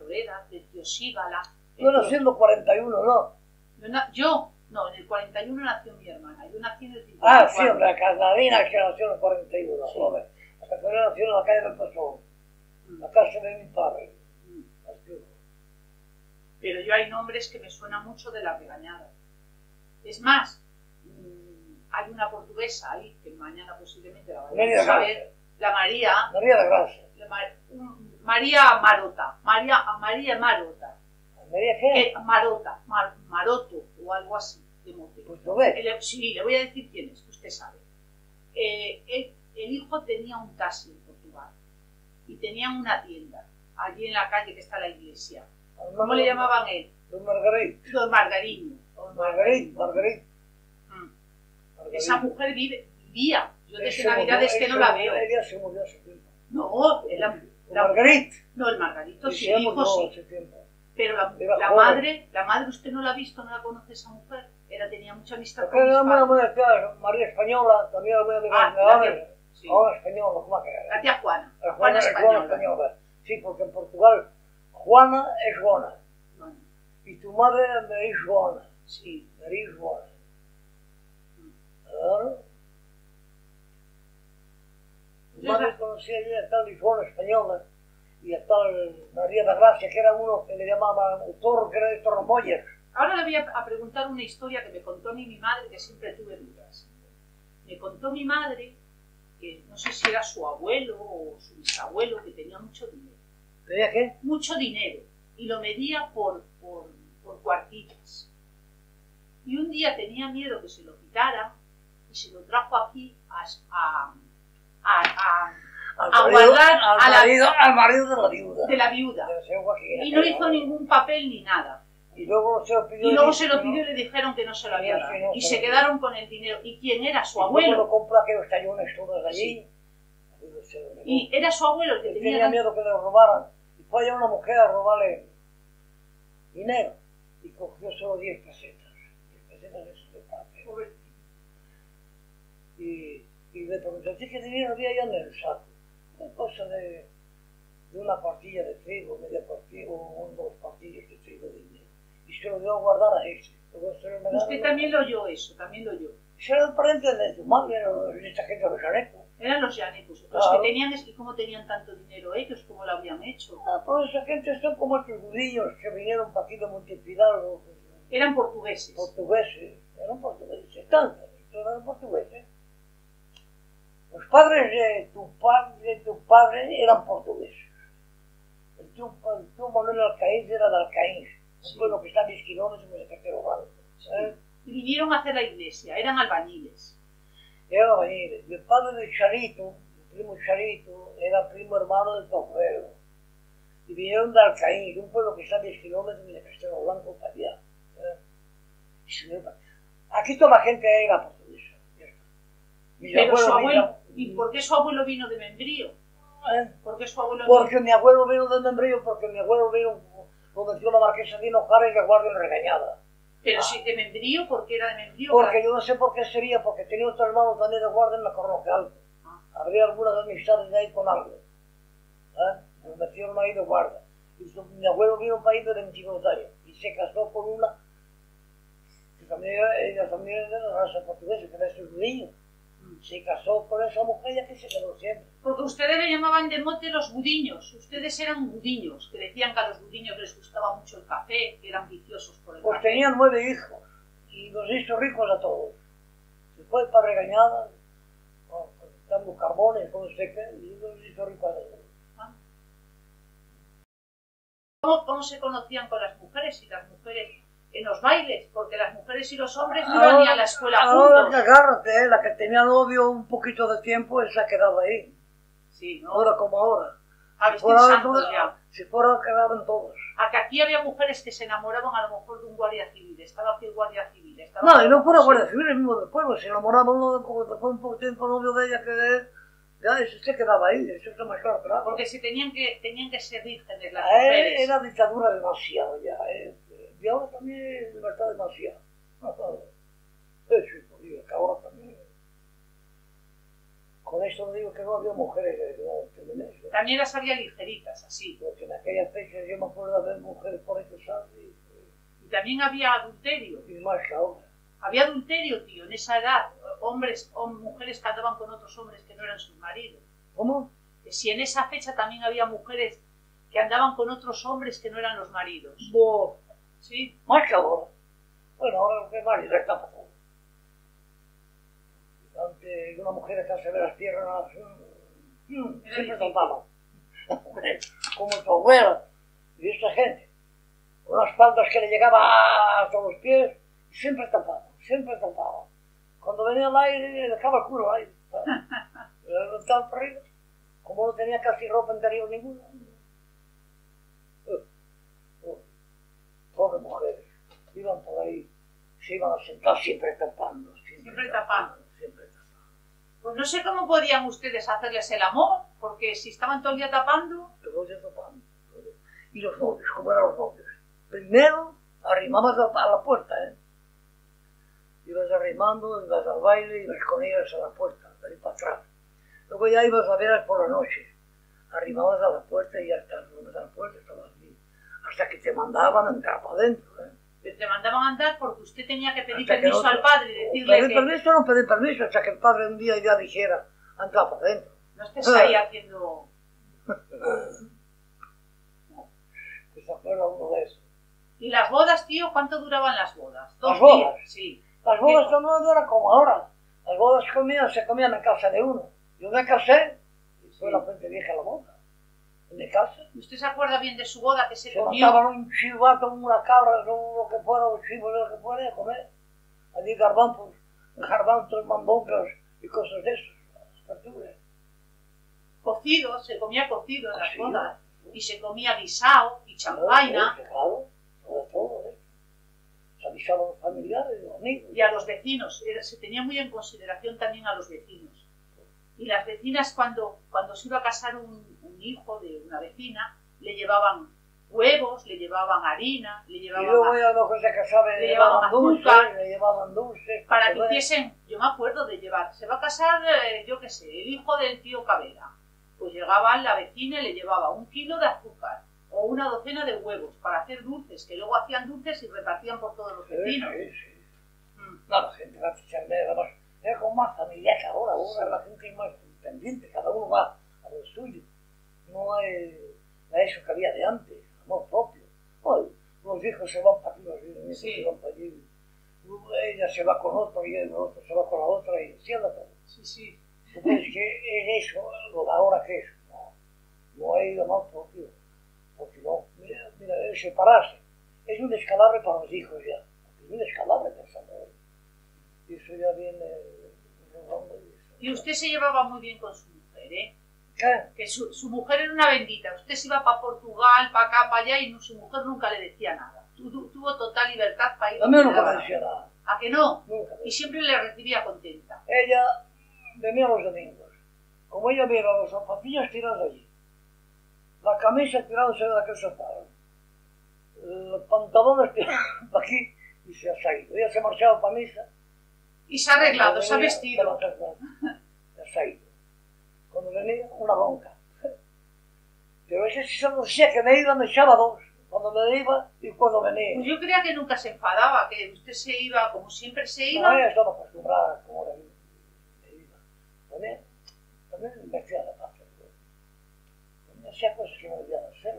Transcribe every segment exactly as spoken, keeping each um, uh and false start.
Torera, de Teosígala. Yo nací en el cuarenta y uno, ¿no? Yo, na yo, no, en el cuarenta y uno nació mi hermana, yo nací en el cincuenta y cuatro. Ah, sí, hombre, la Catalina que nació en el cuarenta y uno, Sí. joder. La Catalina nació en la calle del Pasón, en la casa de mi padre. Mm. Así. Pero yo hay nombres que me suenan mucho de la regañada. Es más, mmm, hay una portuguesa ahí, que mañana posiblemente la vayamos a saber, la María, María de Gracia. la Ma un, María Marota, María, María Marota. ¿María qué? Eh, Marota, Mar Maroto o algo así, de mote. Pues lo ves. El, sí, le voy a decir quién es, que usted sabe. Eh, el, el hijo tenía un taxi en Portugal y tenían una tienda allí en la calle que está la iglesia. ¿Cómo le llamaban él? Don Margarit. Don Margariño. Don Margarit, Margarit. Mm. Margarit. Esa mujer vive, vivía. Yo desde Ese Navidades murió, que no la murió, veo. Ella se murió hace tiempo. No, la, la, Margarit. no, el Margarito sí, Sí, el hijo sí. hace tiempo. Pero la, Era la joven. madre, la madre usted no la ha visto, no la conoce esa mujer. Era, tenía mucha amistad Porque con mis era una padres. amiga, María Española, también era muy amiga Ah, de la ahora. tía- sí. Ahora española, ¿cómo que era? La tía Juana. La Juana Juana, española. Juana española. Sí, porque en Portugal Juana es Juana. Bueno, Y tu madre era María Juana. sí. María Juana. Mm. Claro. Tu Yo madre ya- conocía ya a tal Juana española y a tal María de Gracia, que era uno que le llamaban el Toro, que era de Torremoyas. Ahora le voy a, a preguntar una historia que me contó a mí mi madre, que siempre tuve dudas. Me contó mi madre que no sé si era su abuelo o su bisabuelo, que tenía mucho dinero. ¿Tenía qué? Mucho dinero. Y lo medía por, por, por cuartillas. Y un día tenía miedo que se lo quitara y se lo trajo aquí a, a, a, a, Al a marido, guardar al, a la- marido, al marido de la viuda. de la viuda. De la señora Joaquina, Y no que hizo era- ningún papel ni nada. Y luego se lo pidió. Y luego dice se lo que no. pidió y le dijeron que no se lo había Sí, dado. no Y se se lo quedaron con el dinero. ¿Y quién era? Su Y luego lo abuelo. compró aquellos tallones todos de allí. Se lo negó. Y era su abuelo el que Él tenía... tenía miedo que le robaran. Y fue allá una mujer a robarle dinero. Y cogió solo diez pesetas. diez pesetas de su parte. Pobre- Y, y le preguntó, ¿sí qué dinero había allá en el saco? Una cosa de, de una partilla de trigo, media partilla, o dos partillas de trigo de dinero. Y se lo dio a guardar a ese. Luego se lo negaron. Usted también lo oyó eso, también lo oyó. Se era el pariente de su madre, era esta gente de Janeco. Eran los llanecos. Los Claro. que tenían... ¿Y cómo tenían tanto dinero ellos? ¿Cómo lo habían hecho? Ah, pues esa gente son como estos judíos que vinieron para aquí de Montepidal, los Eran portugueses. portugueses, eran portugueses, tantos, todos eran portugueses. Los padres de tu, pa de tu padre eran portugueses. El tío, el tío Manuel Alcaíz era de Alcaíz, Sí. un pueblo que está a diez kilómetros de Castelo Blanco. ¿eh? Y vinieron a hacer la iglesia. Eran albañiles. Era albañil. Y el padre de Charito, el primo Charito, era primo hermano de tu abuelo. Y vinieron de Alcaín, un pueblo que está a diez kilómetros de Castelo Blanco para allá. ¿eh? Y se dio para- Aquí toda la gente era portuguesa. Ya está. Mis Pero su abuelos abuelo... vinieron- ¿Y por qué su abuelo vino de Membrío? ¿eh? ¿Por qué su abuelo Porque mi abuelo vino de Membrillo, porque mi abuelo vino, lo metió la marquesa de Hinojosa y la guardia regañada. Pero si de Membrío, ¿por qué era de Membrío? Porque yo no sé por qué sería, porque tenía otro hermano también de guardia en la Corroque Alto. Ah. Habría algunas amistades de ahí con algo. ¿eh? Me metieron ahí de guardia. Y su- mi abuelo vino para ahí de veintidós años y se casó con una que también era, ella también era de la raza portuguesa, que era su judío. Se casó con esa mujer y aquí se quedó siempre. Porque ustedes le llamaban de mote los budiños. Ustedes eran budiños, que decían que a los budiños les gustaba mucho el café, que eran viciosos por el Pues café. tenían nueve hijos y los hizo ricos a todos. Se fue para regañada, dando carbones, como sé qué, y los hizo ricos a todos. Ah. ¿Cómo, ¿Cómo se conocían con las mujeres? Y las mujeres en los bailes, porque las mujeres y los hombres no iban ni a la escuela ahora juntos. agárrate, la que tenía novio un poquito de tiempo, esa quedaba ahí. Sí, ¿no? Ahora como ahora. A Si vestir fuera, santos ya. si fuera quedaban todos. A que aquí había mujeres que se enamoraban a lo mejor de un guardia civil. Estaba aquí el guardia civil. Estaba No, y no fuera Sí. guardia civil, el mismo del pueblo. Se enamoraba uno, como después un poco tiempo novio de ella, que ya eso se quedaba ahí, eso está más claro, claro. Porque si tenían que, tenían que ser vírgenes las A él mujeres. era dictadura demasiado ya, eh. Y ahora también es libertad demasiado. Eso, y que ahora también. Con esto no digo que no había mujeres feministas. También las había ligeritas, así. Porque en aquella fecha yo me acuerdo de ver mujeres por ahí que saben. Y también había adulterio. Y más que ahora. Había adulterio, tío, en esa edad. Hombres o mujeres que andaban con otros hombres que no eran sus maridos. ¿Cómo? Que si en esa fecha también había mujeres que andaban con otros hombres que no eran los maridos. Bo. Sí. Más que ahora. Bueno, ahora lo que más y está pasando. Antes una mujer que se ve las piernas, mmm, siempre tapaban. Como tu abuela y esta gente. Con unas faldas que le llegaban hasta los pies, siempre tapaban, siempre tapaban. Cuando venía el aire, le dejaba el culo ahí. Le levantaba por arriba. Como no tenía casi ropa interior ninguna. Uh, uh, pobres mujeres, iban por ahí, se iban a sentar siempre tapando. Siempre, siempre tapando. Siempre tapando. Pues no sé cómo podían ustedes hacerles el amor, porque si estaban todo el día tapando... Todo el día tapando. Y los novios, ¿cómo eran los novios? Primero, arrimabas a la puerta, ¿eh? Ibas arrimando, ibas al baile, ibas con ellas a la puerta, de ahí para atrás. Luego ya ibas a verlas por la noche. Arrimabas a la puerta y ya estás, donde está la puerta, estabas allí. Hasta que te mandaban a entrar para adentro, ¿eh? Pero te mandaban a andar porque usted tenía que pedir Hasta permiso que no, al padre y decirle pedir que... permiso no pedir permiso, hasta que el padre un día ya dijera, entra para adentro. No estés ahí haciendo... Que se acuerda uno de eso. ¿Y las bodas, tío? ¿Cuánto duraban las bodas? ¿Dos ¿Las bodas? días? Sí. Las bodas no eran como ahora. Las bodas comían, se comían en casa de uno. Yo me casé y fue la frente vieja a la boda. En mi casa. ¿Usted se acuerda bien de su boda que se, se comió? mataban un chivato, una cabra, lo que fuera, un chivo, lo que fuera, a comer. Allí garbanzos, garbanzos, mandongas y cosas de esas, verduras. Cocido, se comía cocido en las Sí, bodas. sí. Y se comía guisao y champaina. Claro, sobre todo, ¿eh? Se avisaban a los familiares, los amigos. Y a los vecinos. Era, se tenía muy en consideración también a los vecinos. Y las vecinas, cuando, cuando se iba a casar un, un hijo de una vecina, le llevaban huevos, le llevaban harina, le llevaban... Y luego ya los que se casaban le llevaban dulces, le llevaban dulces. Para que hiciesen... Yo me acuerdo de llevar... Se va a casar, eh, yo qué sé, el hijo del tío Cabela. Pues llegaba la vecina y le llevaba un kilo de azúcar o una docena de huevos para hacer dulces, que luego hacían dulces y repartían por todos los vecinos. Sí, sí, sí. Mm. No, la gente va a echarle más... Es como más familiar que ahora, ahora la gente es más pendiente, cada uno va a lo suyo. No hay a eso que había de antes, amor propio. Hoy los hijos se van para aquí, los hijos sí. se van para allí. Ella se va con otro y el otro se va con la otra y así anda todo. Sí, sí. Entonces, ¿qué es eso? Ahora qué es? No, no hay amor propio. Porque no, mira, mira, separarse es un descalabro para los hijos ya. Es un descalabro pensando. Y eso ya viene... Y usted se llevaba muy bien con su mujer, ¿eh? ¿Qué? Que su, su mujer era una bendita. Usted se iba para Portugal, para acá, para allá, y no, su mujer nunca le decía nada. Tu, tu, tuvo total libertad para ir. A mí nunca me decía nada. ¿A que no? Nunca. Y siempre le recibía contenta. Ella venía los domingos. Como ella viera los zapatillas tirados allí, la camisa tirándose de aquel sofá, los pantalones tirados para aquí, y se ha salido. Ella se marchaba para misa. Y se ha arreglado, se ha vestido. Se ha ido. Cuando venía, una bronca. Pero ese sí solo decía que me iba, me echaba dos. Cuando me iba y cuando venía. Pues yo creía que nunca se enfadaba, que usted se iba como siempre se iba. No, ella estaba acostumbrada como era. Me iba. También, también me hacía la paz. Me hacía cosas que no debía de hacer.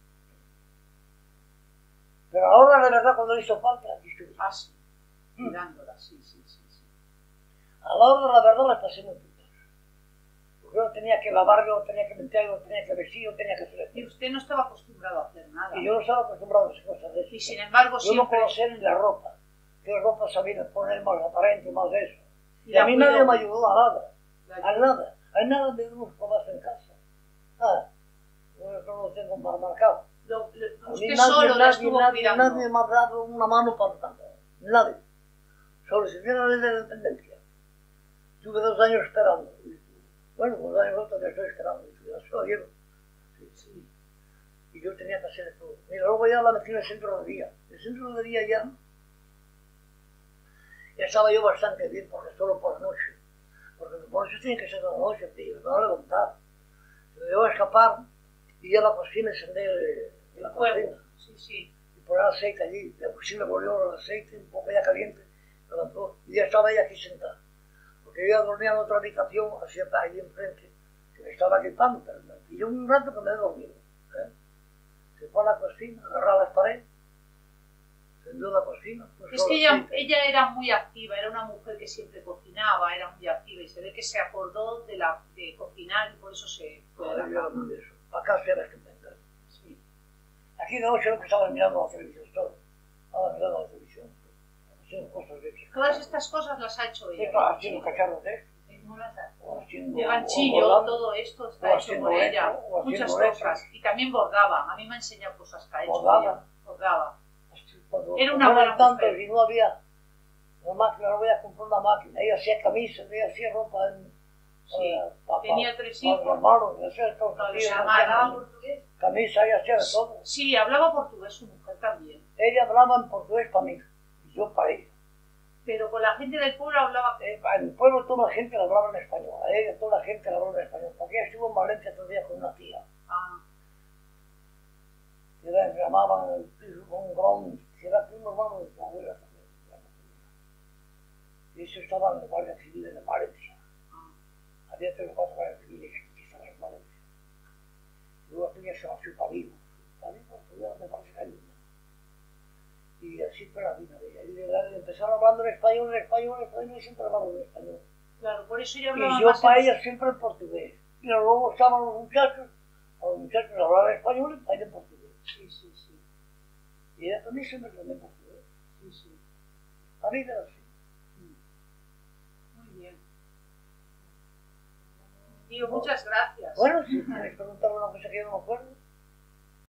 Pero ahora, de verdad, cuando le hizo falta, aquí estuve. Ah, sí. Mirándola, sí, sí, sí, sí. A la hora de la verdad las pasé muy putas. Porque yo tenía que lavar, yo tenía que mentir, yo tenía que vestir, yo tenía que hacer. Y usted no estaba acostumbrado a hacer nada. Y yo no estaba acostumbrado a esas cosas de eso. Y sin embargo yo siempre... no conocía ni la ropa. ¿Qué ropa sabía poner más aparente, más de eso? Y, y a mí cuidó. Nadie me ayudó a nada. A nada. A nada me dio unos comas en casa. Nada. Yo no lo tengo más marcado. Lo, lo, usted nadie, solo la nadie, estuvo nadie, cuidando. Nadie me ha dado una mano para tanto. Nadie. Solo si tiene la ley de dependencia. Tuve dos años esperando. Bueno, dos años otros que estoy esperando. Y ya se lo llevo. Sí, sí. Y yo tenía que hacer todo. Mira, luego ya la metí en el centro de día. El centro de día ya... Ya estaba yo bastante bien, porque solo por la noche. porque por eso tiene que ser de noche, tío, me va a levantar. Se me debo escapar y ir a la cocina y encender eh, la cocina. Sí, sí. Y poner aceite allí. La cocina volvió el aceite, un poco ya caliente, levantó. Y ya estaba ella aquí sentada. Porque yo ya dormía en otra habitación, así allí enfrente, que me estaba equipando, pero me pilló un rato que me he dormido. ¿eh? Se fue a la cocina, agarraba las paredes, encendió la cocina. Es que ella, ella era muy activa, era una mujer que siempre cocinaba, era muy activa y se ve que se acordó de, la, de cocinar y por eso se fue a la cama. Para acá se que inventar. Sí. Aquí de noche lo que estaba mirando la televisión, todo. Estaba mirando la televisión. Haciendo cosas de esas. Todas estas cosas las ha hecho ella. Estaba haciendo cacharros de esto. De ganchillo, todo esto está hecho por ella. Muchas cosas. Y también bordaba. A mí me ha enseñado cosas que ha hecho ella. Bordaba. Era una buena mujer. Y no había una máquina, no voy a comprar una máquina. Ella hacía camisas, ella hacía ropa. En, sí. uh, pa, tenía pa, tres hijos. Pa, hermanos, hacía todo. No, los ¿Hablaba portugués? Camisa, ella hacía de todo. Sí, hablaba portugués su mujer también. Ella hablaba en portugués para mí y yo para ella. Pero con la gente del pueblo hablaba... Eh, en el pueblo toda la gente le hablaba en español. A ella toda la gente le hablaba en español. Porque ella estuvo en Valencia todavía con una tía. Ah. Que la llamaban el piso con un gran... que era primo hermano de su abuela también. Y eso estaba en la Guardia Civil de Valencia. Ah. Había tres o cuatro guardias civiles que estaban en Valencia. Y luego aquella se llama Chupalivo. Chupalivo, todavía me parece que hay una. Y así fue la vida de ella. Y de, empezaron hablando en español, en español, en español, y siempre hablamos en español. Claro, por eso yo hablaba Y yo para en... ella siempre en portugués. Y luego estaban los muchachos, a los muchachos hablaban español y para ella en portugués. Sí, sí, sí. Y ella también siempre hablaba en portugués. Sí, sí. La vida era así. Muy bien. Tío, muchas gracias. Bueno, si quieres preguntarme una cosa que yo no me acuerdo.